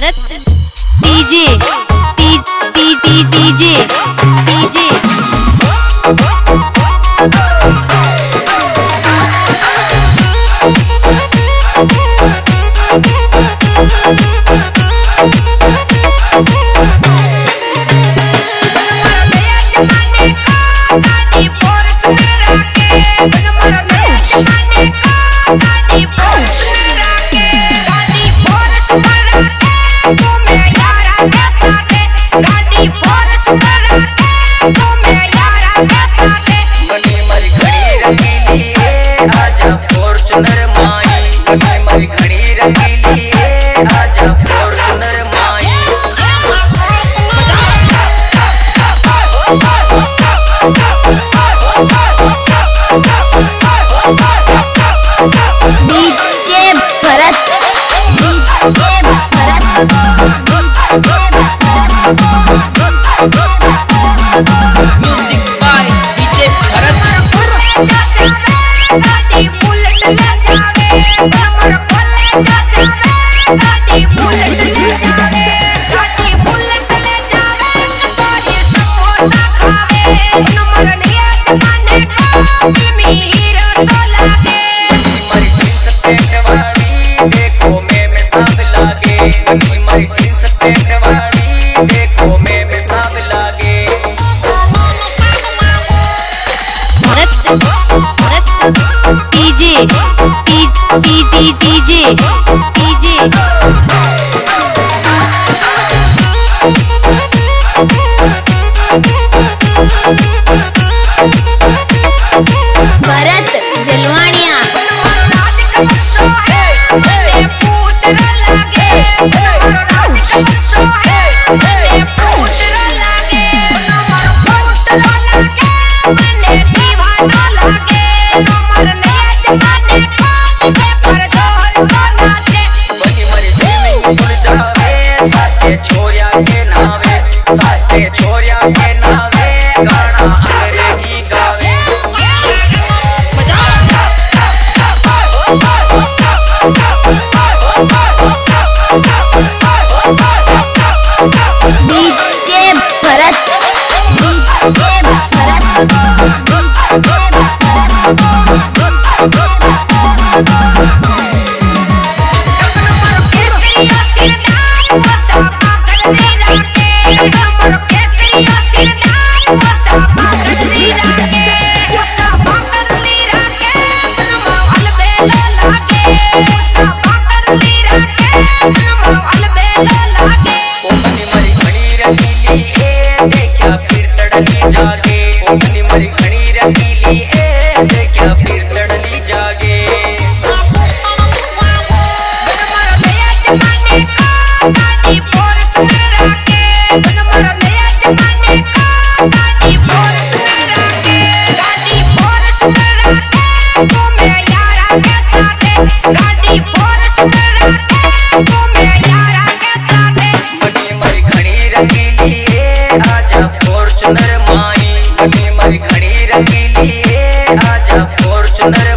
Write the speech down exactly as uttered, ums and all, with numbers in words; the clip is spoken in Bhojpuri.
Bharat DJ D D D DJ DJ music by DJ Bharat. गाड़ी बुलेट ले जावे हमर कॉलेज जावे गाड़ी बुलेट ले जावे गाड़ी बुलेट ले जावे तोरी समोसा खावे हमर नया जमाने को मिमी हीरो तो लागे मरी जींस पैंट वाली देखो मैं में सब लागे मरी जींस पैंट वाली देखो मैं में सब लागे Bharat DJ D D D DJ DJ Bharat जलवानिया छोरिया के नावे साथे छोरिया के नावे गाना अंग्रेजी गावे डीजे भरत डीजे मरी घनी रखीली ए देखया फिर तड़ली जागे मनमर नया जमाने का गाड़ी फॉर्च्यूनर के मनमर नया जमाने का गाड़ी फॉर्च्यूनर के गाड़ी फॉर्च्यूनर के तो मैं यारा के साथ गाड़ी फॉर्च्यूनर के तो मैं यारा के साथ मनी मरी घनी रखीली ए आजा फॉर्च्यूनर माई मनी मरी घनी रखीली ए आजा फॉर्च्यूनर